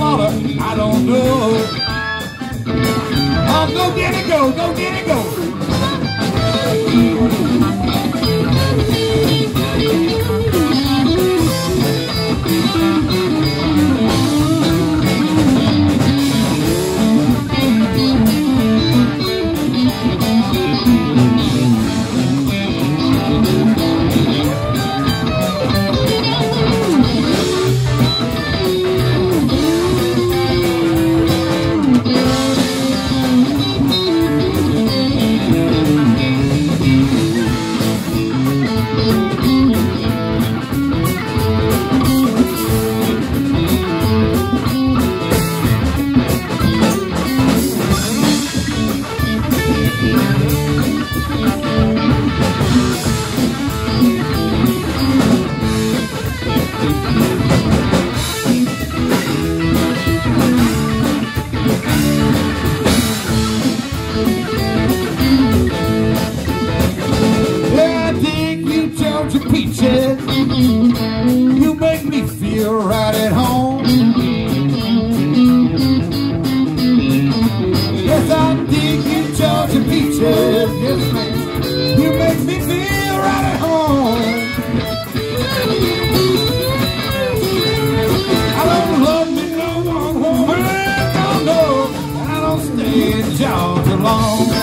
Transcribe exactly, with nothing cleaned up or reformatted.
smaller, I don't know. Oh, go get it, go, go get it, go. Peaches, you make me feel right at home. Yes, I dig you, Georgia peaches. Yes, man, you make me feel right at home. I don't love me no one woman, I don't know, I don't stay in Georgia long.